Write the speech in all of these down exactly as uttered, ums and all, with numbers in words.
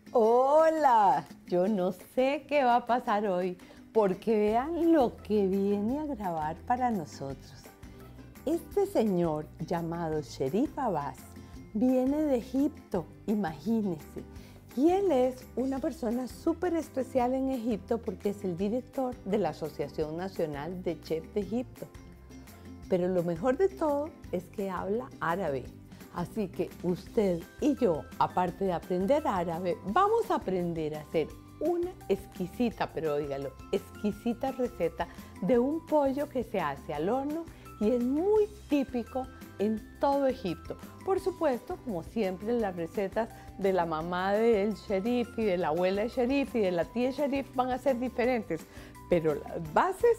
Hola, yo no sé qué va a pasar hoy, porque vean lo que viene a grabar para nosotros. Este señor llamado Sherif Abbas viene de Egipto, imagínense. Y él es una persona súper especial en Egipto porque es el director de la Asociación Nacional de Chefs de Egipto. Pero lo mejor de todo es que habla árabe. Así que usted y yo, aparte de aprender árabe, vamos a aprender a hacer una exquisita, pero dígalo, exquisita receta de un pollo que se hace al horno y es muy típico en todo Egipto. Por supuesto, como siempre, las recetas de la mamá del Sherif y de la abuela de Sherif y de la tía Sherif van a ser diferentes, pero las bases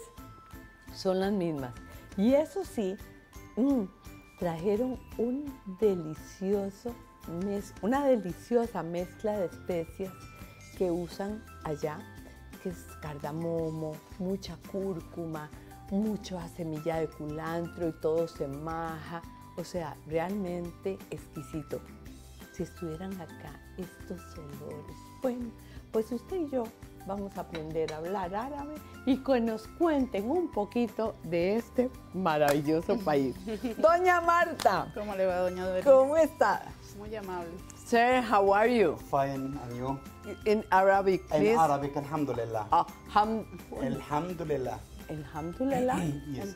son las mismas. Y eso sí, mmm, trajeron un delicioso mez, una deliciosa mezcla de especias que usan allá, que es cardamomo, mucha cúrcuma, mucha semilla de culantro y todo se maja. O sea, realmente exquisito. Si estuvieran acá estos olores. Bueno, pues usted y yo vamos a aprender a hablar árabe y que nos cuenten un poquito de este maravilloso país. Doña Marta. ¿Cómo le va, doña Doris? ¿Cómo está? Muy amable. Sir, how are you? Fine, and you? In Arabic, please. In Arabic, alhamdulillah. Ah, ham, alhamdulillah. alhamdulillah. Yes.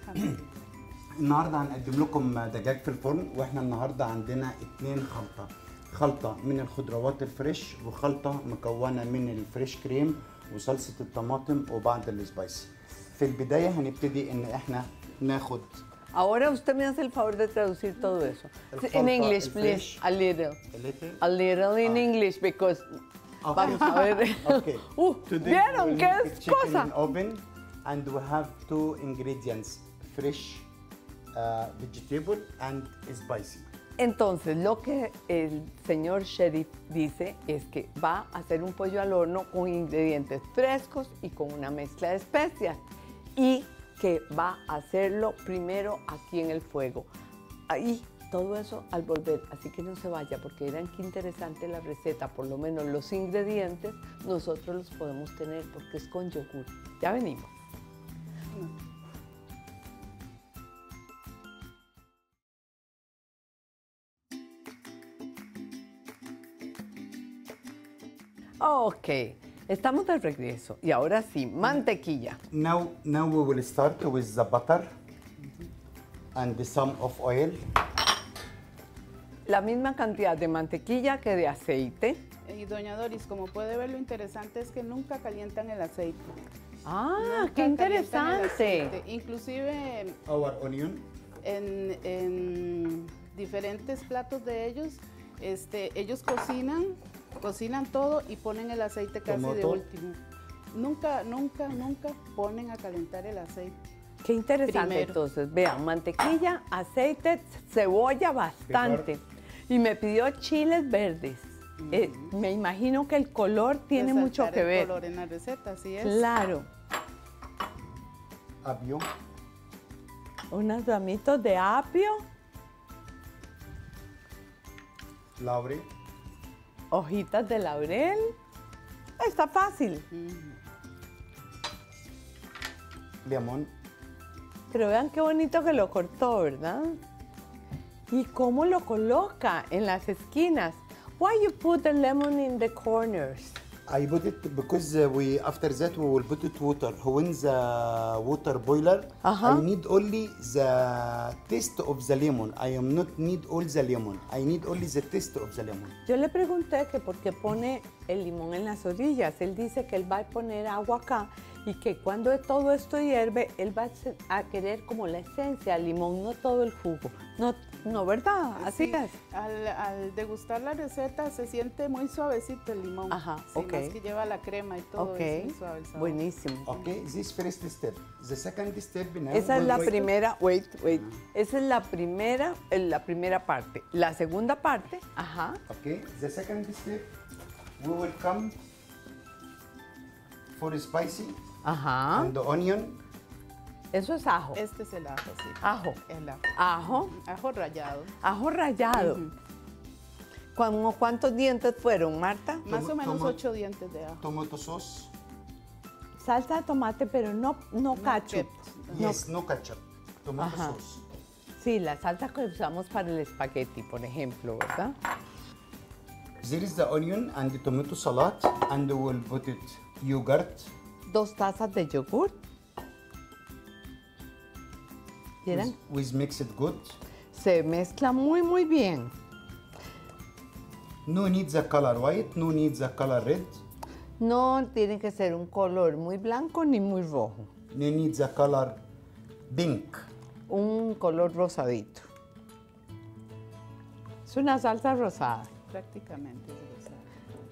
النهارده هنقدم لكم دجاج في الفرن، واحنا النهارده عندنا اتنين خلطه. خلطه من الخضروات الفريش وخلطه مكونه من الفريش كريم وصلصه الطماطم وبعض السبايسي. في البدايه هنبتدي ان احنا ناخد. Ahora usted me hace el favor de traducir todo eso. In English, please, a little. A little? A little in Ah. English, because Okay. vamos a ver. Okay. Uh, Today ¿vieron we'll qué make es the chicken cosa? in oven, and we have two ingredients: fresh uh, vegetable and spicy. Entonces, lo que el señor Sherif dice es que va a hacer un pollo al horno con ingredientes frescos y con una mezcla de especias. Y que va a hacerlo primero aquí en el fuego. Ahí, todo eso al volver, así que no se vaya, porque verán qué interesante la receta, por lo menos los ingredientes nosotros los podemos tener porque es con yogur. Ya venimos. Ok, estamos de regreso y ahora sí, mantequilla. Now, now we will start with the butter and some of oil. La misma cantidad de mantequilla que de aceite. Y doña Doris, como puede ver, lo interesante es que nunca calientan el aceite. Ah, Nunca qué calientan el interesante. aceite. Inclusive Our onion. en, en diferentes platos de ellos, este, ellos cocinan, cocinan todo y ponen el aceite casi de Tomato. último. Nunca, nunca, nunca ponen a calentar el aceite. Qué interesante. Primero. Entonces, vean, mantequilla, aceite, cebolla bastante. Y me pidió chiles verdes. Eh, me imagino que el color tiene mucho Resaltar que el ver. color en la receta, así es. Claro. Apio. Unos ramitos de apio, Laurel. hojitas de laurel. Está fácil. Lemon. Pero vean qué bonito que lo cortó, ¿verdad? Y cómo lo coloca en las esquinas. Why you put the lemon in the corners? I put it because uh, we after that we will put it water. When the water boiler, Uh-huh. I need only the taste of the lemon. I am not need all the lemon. I need only the taste of the lemon. Yo le pregunté que por qué pone el limón en las orillas. Él dice que él va a poner agua acá y que cuando todo esto hierve, él va a querer como la esencia del limón, no todo el jugo. No, no, ¿verdad? Así Sí, es. Al, al degustar la receta se siente muy suavecito el limón. Ajá, sí, ok. más que lleva la crema y todo, Ok, es muy suave el sabor. buenísimo. Okay, this first step. The second step now. Esa es we'll la wait- primera, wait, wait. Esa es la primera, eh, la primera parte. La segunda parte, ajá. Okay, the second step, we will come for spicy Ajá. and the onion. Eso es ajo. Este es el ajo, sí. Ajo. El ajo. Ajo. Ajo rallado. Ajo rallado. Ujú. ¿Cómo ¿Cuántos dientes fueron, Marta? Más Tomo- o menos tomo- ocho dientes de ajo. Tomato sauce. Salsa de tomate, pero no, no ketchup. ketchup. Yes, no ketchup. Tomato Ajá. sauce. Sí, la salsa que usamos para el espagueti, por ejemplo, ¿verdad? There is the onion and the tomato salad, and we'll put it yogurt. Dos tazas de yogur. ¿Vieron? With, with mixed good. Se mezcla muy, muy bien. No need the color white, no need the color red, No tiene que ser un color muy blanco ni muy rojo. no need the color pink. Un color rosadito. Es una salsa rosada. Prácticamente. es rosado.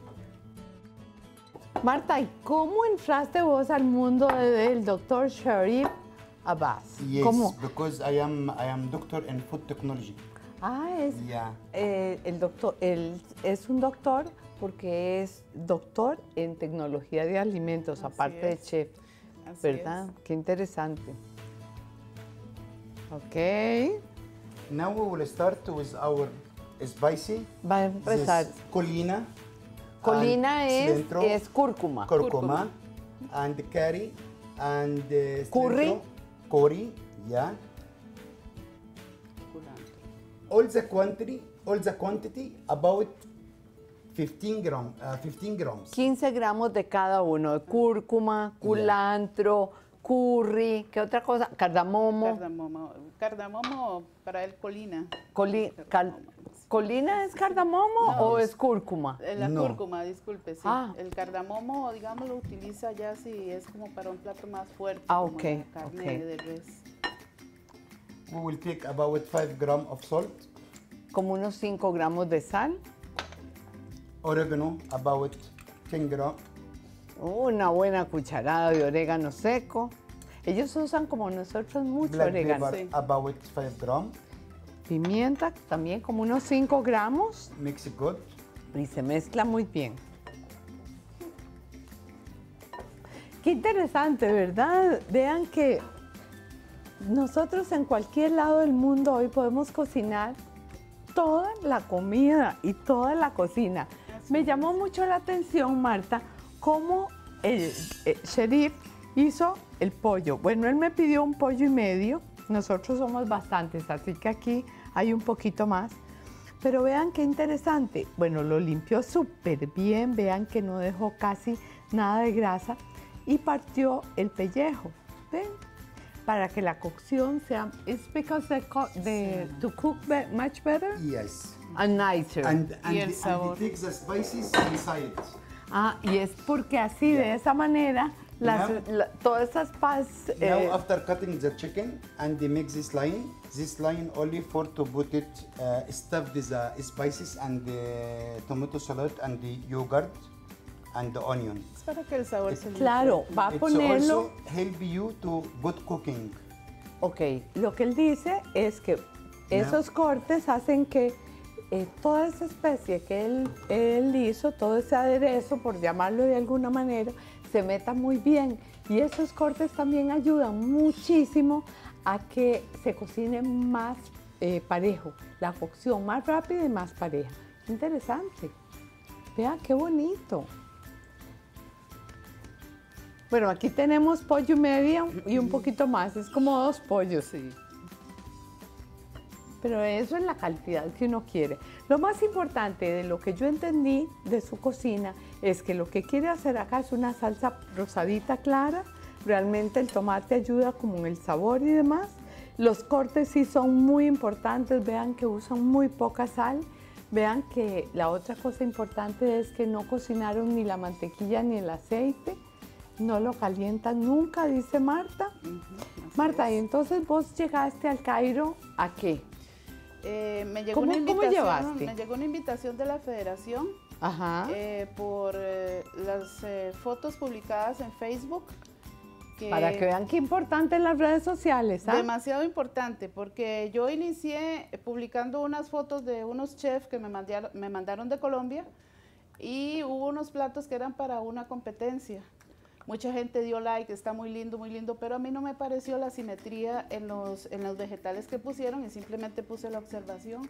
Marta, ¿y cómo entraste vos al mundo de- del doctor Sharif Abbas? Yes, ¿Cómo? because I am I am doctor in food technology. Ah, es Yeah. eh, el doctor, él es un doctor porque es doctor en tecnología de alimentos, Así aparte de es. chef, Así ¿verdad? es. Qué interesante. Ok, Now we will start with our spicy. va a empezar. This colina. Colina and es, cilantro, es cúrcuma. curcuma, and curry, and uh, Curry. cilantro, curry, yeah. Culantro. All the quantity, all the quantity about fifteen gram, uh, fifteen grams. quince gramos de cada uno, de cúrcuma, culantro, curry, ¿qué otra cosa? Cardamomo. Cardamomo. Cardamomo para el colina. Coli- cal- Cardamomo. ¿Colina es cardamomo No, o es- es cúrcuma? Eh, La No. cúrcuma, disculpe, sí. Ah. El cardamomo, digamos, lo utiliza ya si es como para un plato más fuerte. Ah, como ok, la carne ok. de res. We will take about five grams of salt, Como unos cinco gramos de sal, oregano about ten grams, una buena cucharada de orégano seco. Ellos usan como nosotros mucho black orégano. pepper Sí. about five grams. Pimienta también como unos cinco gramos Mix it good. y se mezcla muy bien. Qué interesante, ¿verdad? Vean que nosotros en cualquier lado del mundo hoy podemos cocinar toda la comida y toda la cocina. Me llamó mucho la atención, Marta, cómo el eh, Sharif hizo el pollo. Bueno, él me pidió un pollo y medio. Nosotros somos bastantes, así que aquí hay un poquito más. Pero vean qué interesante. Bueno, lo limpió súper bien. Vean que no dejó casi nada de grasa. Y partió el pellejo. ¿Ven? Para que la cocción sea... It's because the, co- the to cook be- much better Yes. and nicer. And and, Y el and sabor. it takes the spices inside. Ah, y es porque así, de esa manera, las, Now- la- todas esas paz... Now eh, after cutting the chicken and they make this line, this line only for to put it, uh, stuff the spices and the tomato salad and the yogurt and the onion. Es para que el sabor se claro, va a It's ponerlo... also help you to good cooking. Ok, lo que él dice es que esos cortes hacen que eh, toda esa especie que él, él hizo, todo ese aderezo, por llamarlo de alguna manera, se meta muy bien. Y esos cortes también ayudan muchísimo a que se cocine más eh, parejo, la cocción más rápida y más pareja. Interesante. Vean qué bonito. Bueno, aquí tenemos pollo y medio y un poquito más, es como dos pollos. Sí. Pero eso es la cantidad que uno quiere. Lo más importante de lo que yo entendí de su cocina es que lo que quiere hacer acá es una salsa rosadita clara. Realmente el tomate ayuda como en el sabor y demás. Los cortes sí son muy importantes. Vean que usan muy poca sal. Vean que la otra cosa importante es que no cocinaron ni la mantequilla ni el aceite. No lo calientan nunca, dice Marta. Ujú, así Marta, y es. entonces vos llegaste al Cairo, ¿a qué? Eh, me llegó ¿Cómo- una cómo invitación, llevaste? me llegó una invitación de la federación Ajá. eh, por eh, las eh, fotos publicadas en Facebook. Que Para que vean qué importante en las redes sociales, ¿ah? Demasiado importante, porque yo inicié publicando unas fotos de unos chefs que me mandaron, me mandaron de Colombia y hubo unos platos que eran para una competencia. Mucha gente dio like, está muy lindo, muy lindo, pero a mí no me pareció la simetría en los, en los vegetales que pusieron y simplemente puse la observación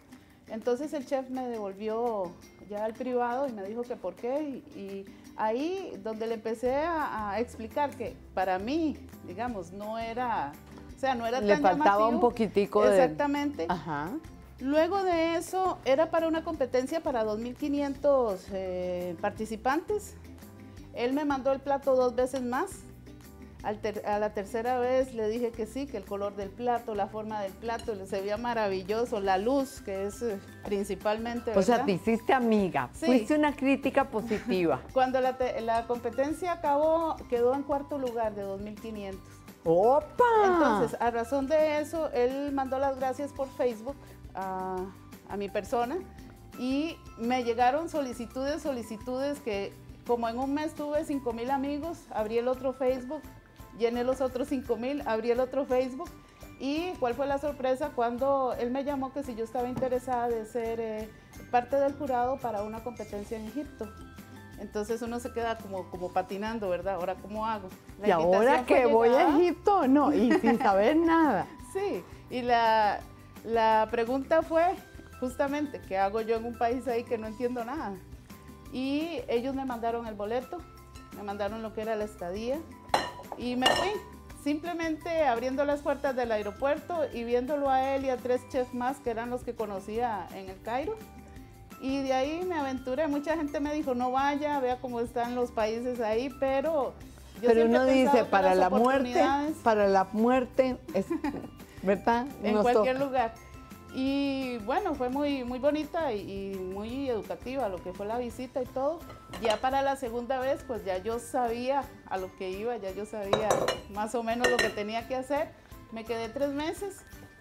Entonces el chef me devolvió ya al privado y me dijo que por qué. Y, y ahí donde le empecé a, a explicar que para mí, digamos, no era, o sea, no era Le tan faltaba llamativo. un poquitico de... Exactamente. Ajá. Luego de eso, era para una competencia para dos mil quinientos eh, participantes. Él me mandó el plato dos veces más. Al ter a la tercera vez le dije que sí, que el color del plato, la forma del plato, se veía maravilloso, la luz, que es eh, principalmente, ¿verdad? O sea, te hiciste amiga, Sí. fuiste una crítica positiva. Cuando la, la competencia acabó, quedó en cuarto lugar de dos mil quinientos. ¡Opa! Entonces, a razón de eso, él mandó las gracias por Facebook a, a mi persona y me llegaron solicitudes, solicitudes que como en un mes tuve cinco mil amigos, abrí el otro Facebook, llené los otros cinco mil, abrí el otro Facebook. ¿Y cuál fue la sorpresa? Cuando él me llamó que si yo estaba interesada de ser eh, parte del jurado para una competencia en Egipto. Entonces uno se queda como, como patinando, ¿verdad? Ahora, ¿cómo hago? La y ahora invitación fue que voy a llegada. Egipto, no, y sin saber nada. Sí, y la, la pregunta fue justamente, ¿qué hago yo en un país ahí que no entiendo nada? Y ellos me mandaron el boleto, me mandaron lo que era la estadía y me fui, simplemente abriendo las puertas del aeropuerto y viéndolo a él y a tres chefs más que eran los que conocía en el Cairo. Y de ahí me aventuré, mucha gente me dijo, no vaya, vea cómo están los países ahí, pero yo Pero siempre uno he pensado dice, que para las la muerte, oportunidades para la muerte, es, ¿verdad? en Nos cualquier toca. lugar. Y bueno, fue muy, muy bonita y, y muy educativa lo que fue la visita y todo. Ya para la segunda vez, pues ya yo sabía a lo que iba, ya yo sabía más o menos lo que tenía que hacer. Me quedé tres meses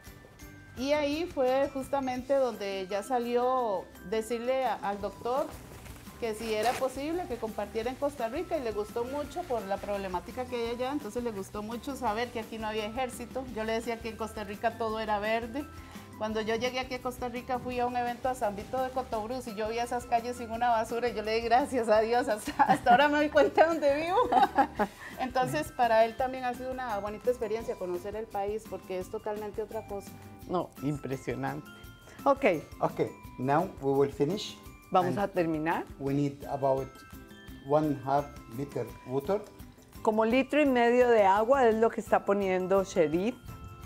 y ahí fue justamente donde ya salió decirle a- al doctor que si era posible que compartiera en Costa Rica, y le gustó mucho por la problemática que hay allá, entonces le gustó mucho saber que aquí no había ejército. Yo le decía que en Costa Rica todo era verde. Cuando yo llegué aquí a Costa Rica fui a un evento a San Vito de Cotobruz y yo vi esas calles sin una basura y yo le di gracias a Dios, hasta, hasta ahora me doy cuenta dónde vivo. Entonces para él también ha sido una bonita experiencia conocer el país porque es totalmente otra cosa. No, impresionante. Ok, Okay, now we will finish. vamos And a terminar. We need about one half liter water. Como litro y medio de agua es lo que está poniendo Sherif.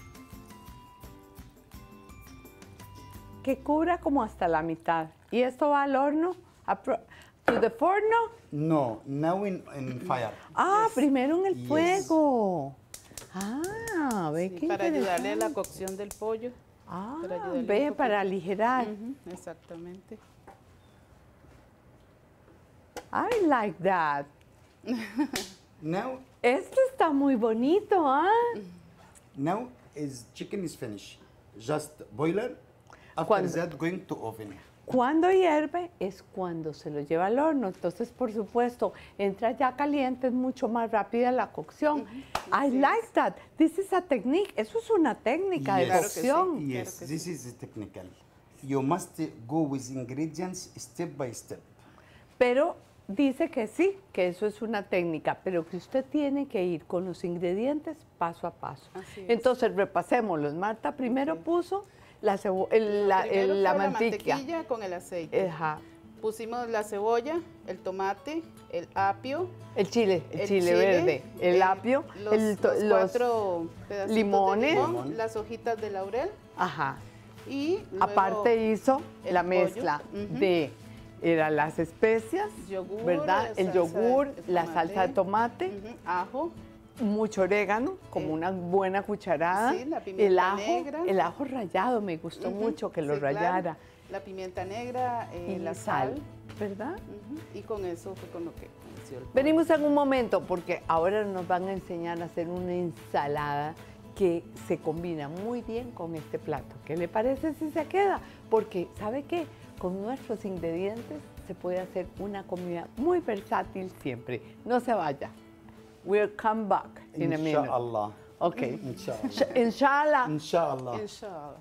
Que cubra como hasta la mitad. Y esto va al horno, a pro- to the forno. No, now in, in fire. Ah, primero en el Yes. fuego. Ah, ve Sí, qué para ayudarle a la interesante. cocción del pollo. Ah, para ayudarle un ve, poquito. para aligerar. Ujú, exactamente. I like that. Now, Este está muy bonito, ¿ah? now is chicken is finished. Just boiler. After Cuando- that, going to oven. Cuando hierve es cuando se lo lleva al horno. Entonces, por supuesto, entra ya caliente, es mucho más rápida la cocción. I like that. This is a technique. Eso es una técnica de Yes. Claro que sí. cocción. Yes, Claro que this is technical. You must go with ingredients step by step. Pero dice que sí, que eso es una técnica, pero que usted tiene que ir con los ingredientes paso a paso. Así es. Entonces, repasémoslos. Marta primero Ok. puso la, cebo- el- la, Primero el- la fue mantequilla. mantequilla con el aceite. Ajá. Pusimos la cebolla, el tomate, el apio, El chile, el, el chile, verde, el eh, apio, los, el to- los los- cuatro pedacitos limones. de limón, Limón. las hojitas de laurel Ajá. y luego Aparte hizo el la pollo. mezcla Ujú. de era las especias, yogur, ¿verdad? El salsa yogur, de la salsa de tomate, ujú, ajo, mucho orégano, como Eh, una buena cucharada. sí, la pimienta el ajo, negra. el ajo rallado, me gustó ujú, mucho que lo sí, claro, rallara. la pimienta negra, eh, Y la sal, ¿verdad? ujú, y con eso fue con lo que inició el pollo. Venimos en un momento porque ahora nos van a enseñar a hacer una ensalada que se combina muy bien con este plato. ¿Qué le parece si se queda? Porque, ¿sabe qué? Con nuestros ingredientes se puede hacer una comida muy versátil siempre. No se vaya. We'll come back in a minute. Inshallah. Ok. Inshallah. Sh- Inshallah. Inshallah. Inshallah.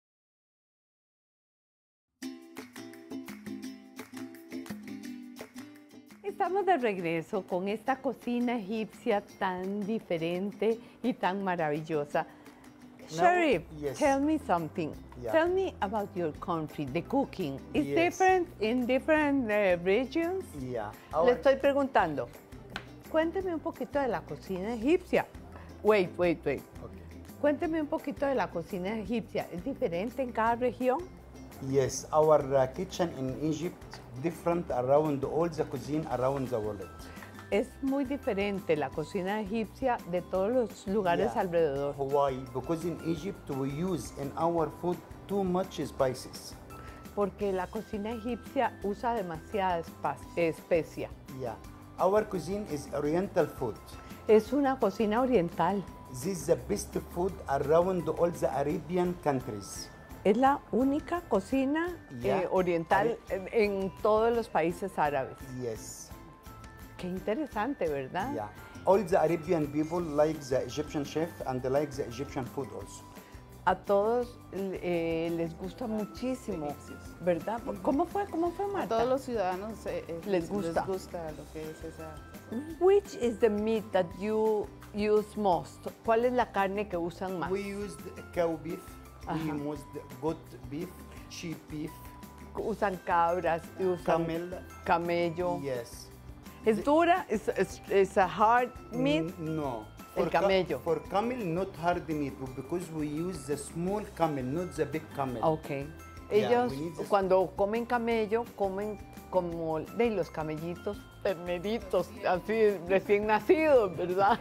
Estamos de regreso con esta cocina egipcia tan diferente y tan maravillosa. Sharif, yes. tell me something. Yeah. Tell me about your country, the cooking. Is Yes. different in different uh, regions? Yeah. Le Our, estoy preguntando. Cuénteme un poquito de la cocina egipcia. Wait, wait, wait. okay. Cuénteme un poquito de la cocina egipcia. ¿Es diferente en cada región? Yes, our uh, kitchen in Egypt different around all the cuisine around the world. Es muy diferente la cocina egipcia de todos los lugares Yeah. alrededor. Why? Because in Egypt we use in our food too much spices. Porque la cocina egipcia usa demasiada espa- especia. Yeah. Our cuisine is Oriental food. Es una cocina oriental. This is the best food around all the Arabian countries. Es la única cocina Ya. eh, oriental en, en todos los países árabes. Yes. Qué interesante, ¿verdad? Yeah. All the Arabian people like the Egyptian chef and they like the Egyptian food also. A todos eh, les gusta muchísimo, ¿verdad? ¿Cómo fue? ¿Cómo fue, A Marta? todos los ciudadanos eh, eh, Les gusta. les gusta lo que es esa. Which is the meat that you use most? ¿Cuál es la carne que usan más? We used cow beef, Ajá. we used goat beef, sheep beef, Usan cabras, y usan camel. camello. Yes. ¿Es dura? ¿Es, es, es a hard meat? N- No. El ca- camello. For camel, not hard meat because we use the small camel, not the big camel. Ok. Yeah, Ellos we need this- cuando comen camello, comen como de los camellitos terneritos, así recién nacidos, ¿verdad?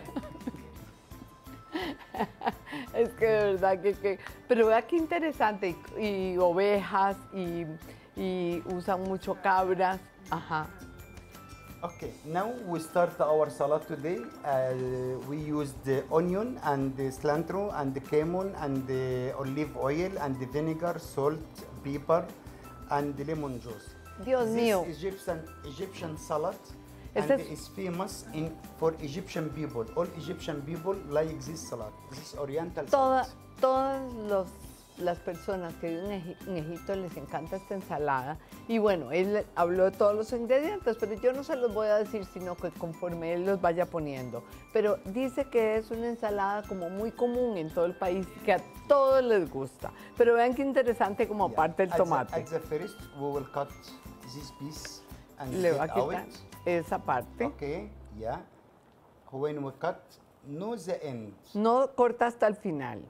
Es que de verdad que, que- pero vea qué interesante, y, y ovejas, y, y usan mucho cabras, ajá. Okay, now we start our salad today. Uh, we use the onion and the cilantro and the cumin and the olive oil and the vinegar, salt, pepper, and the lemon juice. Dios this mío. Egyptian Egyptian salad, Este and es- is famous in for Egyptian people. All Egyptian people like this salad. This is Oriental Toda- salad. todas los- las personas que viven en, Egi- en Egipto les encanta esta ensalada. Y bueno, él habló de todos los ingredientes, pero yo no se los voy a decir, sino que conforme él los vaya poniendo. Pero dice que es una ensalada como muy común en todo el país, que a todos les gusta. Pero vean qué interesante como Yeah. aparte el At the- tomate. At the first, we will cut this piece and Le get va a out. quitar esa parte. Okay, yeah. When we cut, know the end. No corta hasta el final.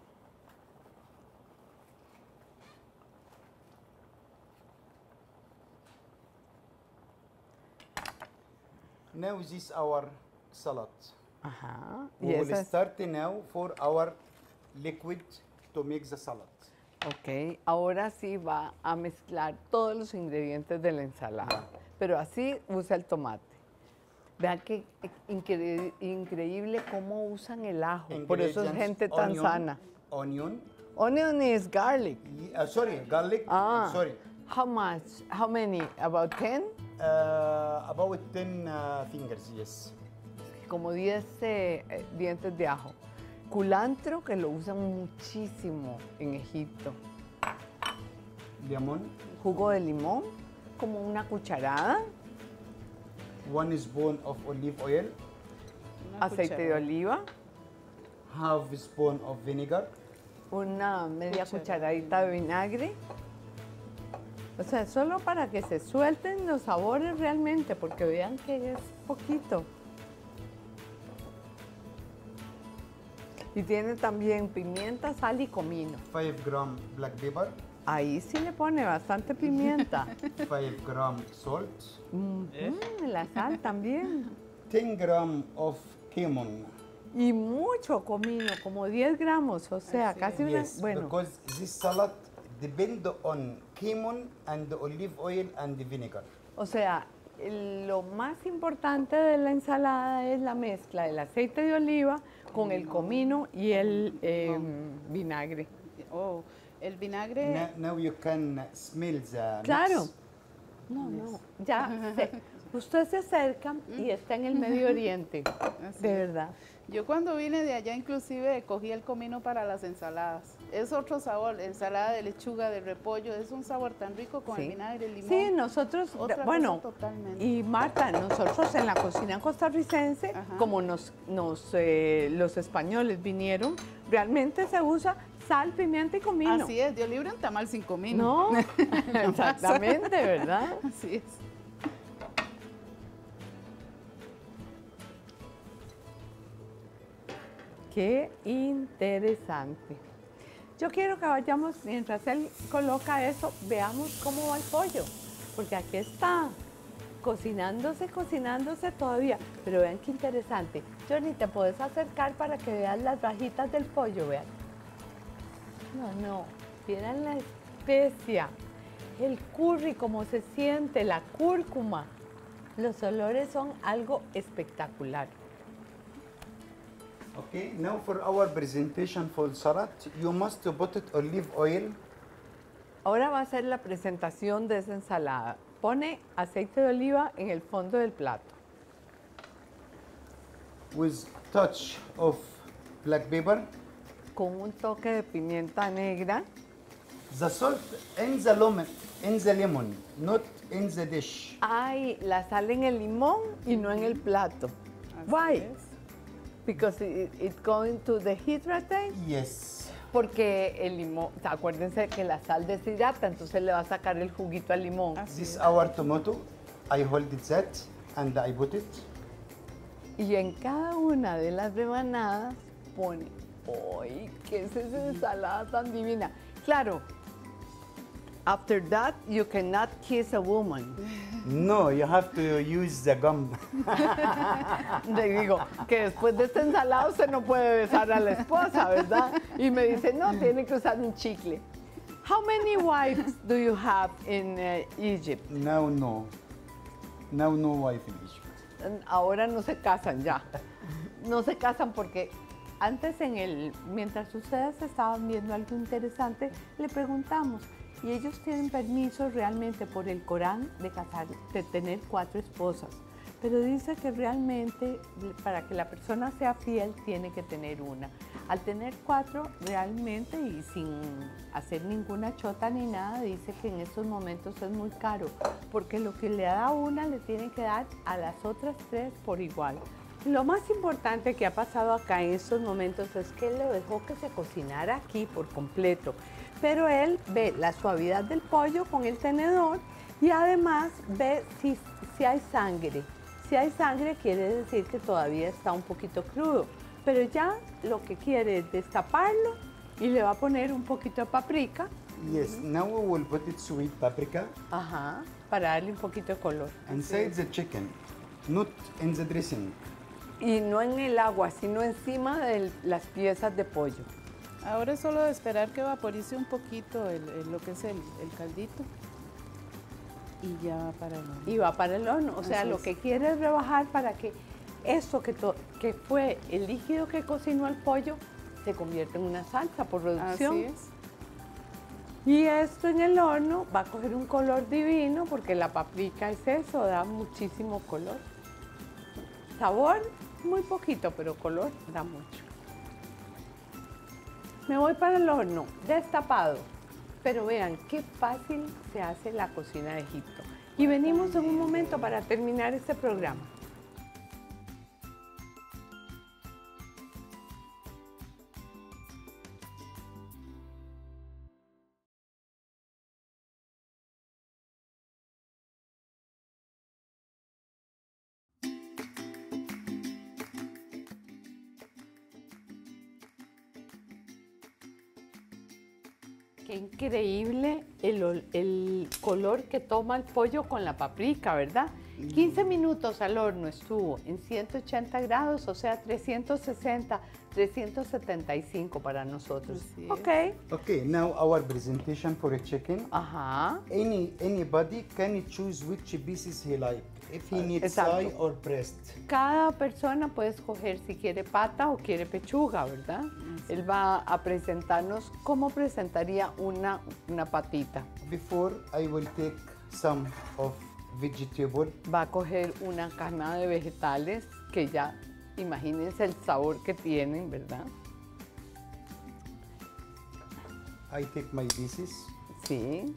Now this is our salad. Ajá. We Y will esa es- start now for our liquid to make the salad. Ok, ahora sí va a mezclar todos los ingredientes de la ensalada, pero así usa el tomate. Vean qué incre- increíble cómo usan el ajo, por eso es Ingredients, gente tan onion, sana. Onion, Onion is garlic. ye- uh, sorry, garlic, Ah, sorry. how much? How many? About ten? Uh, about ten uh, fingers, yes. Como diez eh, eh, dientes de ajo. Culantro, que lo usan muchísimo en Egipto. Lemon, Jugo de limón, como una cucharada. one spoon of olive oil, Una Aceite de cucharada. oliva. half spoon of vinegar, Una media Cucharada. cucharadita de vinagre. O sea, solo para que se suelten los sabores realmente, porque vean que es poquito. Y tiene también pimienta, sal y comino. five gram black pepper, Ahí sí le pone bastante pimienta. five gram salt, Mm, la sal también. ten gram of cumin. Y mucho comino, como diez gramos, o sea, casi una... Yes, Bueno, because this salad depend on cumin and the olive oil and the vinegar. o sea, el- lo más importante de la ensalada es la mezcla del aceite de oliva con el comino y el eh, vinagre. Oh, el vinagre. Now, now you can smell the Claro. mix. No, no, ya sé. Usted se acerca y está en el Medio Oriente, Así de es. verdad. Yo cuando vine de allá inclusive cogí el comino para las ensaladas. Es otro sabor, ensalada de lechuga, de repollo, es un sabor tan rico con Sí. el vinagre, el limón. Sí, nosotros, Otra bueno, cosa totalmente. y Marta, nosotros en la cocina costarricense, Ajá. como nos, nos, eh, los españoles vinieron, realmente se usa sal, pimienta y comino. Así es, Dios libre un tamal sin comino. No, exactamente, ¿verdad? Así es. Qué interesante. Yo quiero que vayamos, mientras él coloca eso, veamos cómo va el pollo, porque aquí está, cocinándose, cocinándose todavía. Pero vean qué interesante. Johnny, ¿te puedes acercar para que veas las rajitas del pollo? Vean. No, no, vieran la especia, el curry, cómo se siente, la cúrcuma. Los olores son algo espectacular. Okay, now for our presentation for salad, you must put it olive oil. Ahora va a ser la presentación de esa ensalada. Pone aceite de oliva en el fondo del plato. With touch of black pepper. Con un toque de pimienta negra. The salt in the lemon, in the lemon, not in the dish. Hay la sal en el limón y no en el plato. Así Why? es. Because it, it's going to dehydrate. Yes. Porque el limón, o sea, acuérdense que la sal deshidrata, entonces le va a sacar el juguito al limón. Así This es. our tomato. I hold it that and I put it. Y en cada una de las rebanadas pone, ¡ay, qué es esa ensalada tan divina! Claro, after that you cannot kiss a woman. No, you have to use the gum. Le digo que después de esta ensalada usted no puede besar a la esposa, ¿verdad? Y me dice, no, tiene que usar un chicle. How many wives do you have in uh, Egypt? Now no. Now no wife in Egypt. Ahora no se casan ya. No se casan porque antes en el, mientras ustedes estaban viendo algo interesante, le preguntamos, y ellos tienen permiso realmente por el Corán de casar, de tener cuatro esposas. Pero dice que realmente para que la persona sea fiel tiene que tener una. Al tener cuatro realmente y sin hacer ninguna chota ni nada, dice que en estos momentos es muy caro, porque lo que le da a una le tiene que dar a las otras tres por igual. Lo más importante que ha pasado acá en estos momentos es que él le dejó que se cocinara aquí por completo, pero él ve la suavidad del pollo con el tenedor y además ve si, si hay sangre. Si hay sangre quiere decir que todavía está un poquito crudo, pero ya lo que quiere es destaparlo y le va a poner un poquito de paprika. Yes, now we will put it sweet paprika Ajá, para darle un poquito de color. inside the chicken, not in the dressing. Y no en el agua, sino encima de las piezas de pollo. Ahora es solo de esperar que vaporice un poquito el, el- lo que es el, el caldito. Y ya va para el horno. Y va para el horno. O sea, Así lo es. que quiere es rebajar para que esto que, to- que fue el líquido que cocinó el pollo se convierta en una salsa por reducción. Así es. Y esto en el horno va a coger un color divino porque la paprika es eso, da muchísimo color. Sabor, muy poquito, pero color da mucho. Me voy para el horno, destapado. Pero vean qué fácil se hace la cocina de Egipto. Y venimos en un momento para terminar este programa. Qué increíble el, ol- el color que toma el pollo con la paprika, ¿verdad? quince minutos al horno estuvo en ciento ochenta grados, o sea, trescientos sesenta, trescientos setenta y cinco para nosotros. Así es. Ok. Okay, now our presentation for a chicken. Ajá. Any anybody can choose which pieces he like. If he needs Exacto. thigh or breast. Cada persona puede escoger si quiere pata o quiere pechuga, ¿verdad? Él va a presentarnos cómo presentaría una, una patita. Before I will take some of vegetable. Va a coger una cama de vegetales que ya, imagínense el sabor que tienen, ¿verdad? I take my pieces. Sí.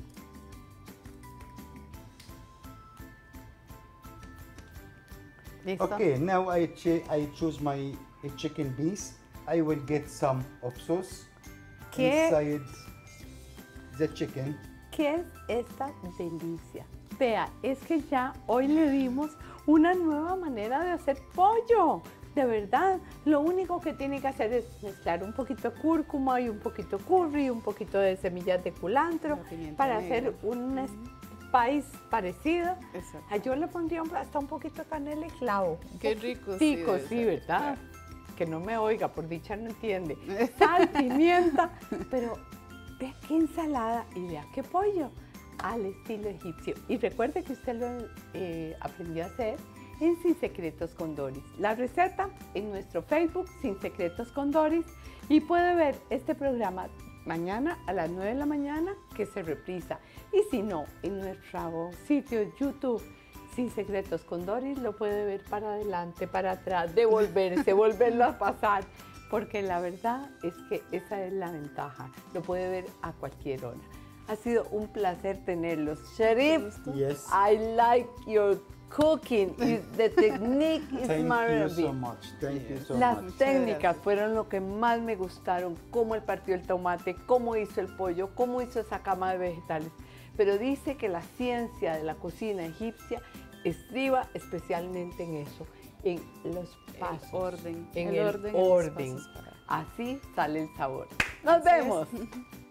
¿Listo? Okay, now I ch I choose my uh, chicken piece. I will get some of sauce. ¿Qué? inside the chicken. ¿Qué es esta delicia? Vea, es que ya hoy le dimos una nueva manera de hacer pollo. De verdad, lo único que tiene que hacer es mezclar un poquito de cúrcuma y un poquito de curry, un poquito de semillas de culantro La pimienta para negra. hacer un spice parecido. Exacto. Ah, yo le pondría un- hasta un poquito de canela y clavo. Qué rico, sí, Rico, debe sí, ser, ¿verdad? Que no me oiga, por dicha no entiende. Sal, pimienta, pero vea qué ensalada y vea qué pollo al estilo egipcio. Y recuerde que usted lo eh, aprendió a hacer en Sin Secretos con Doris. La receta en nuestro Facebook, Sin Secretos con Doris, y puede ver este programa mañana a las nueve de la mañana que se reprisa. Y si no, en nuestro sitio YouTube, Sin Secretos con Doris, lo puede ver para adelante, para atrás, devolverse, volverlo a pasar, porque la verdad es que esa es la ventaja. Lo puede ver a cualquier hora. Ha sido un placer tenerlos. Sherif, Yes. I like your cooking. The technique is Thank you marvelous. so much. Thank you so Las much. técnicas gracias. fueron lo que más me gustaron, cómo él partió el tomate, cómo hizo el pollo, cómo hizo esa cama de vegetales. Pero dice que la ciencia de la cocina egipcia estriba especialmente en eso, en los pasos, El orden. en el el orden. y los orden. pasos para- Así sale el sabor. Nos Así es. vemos.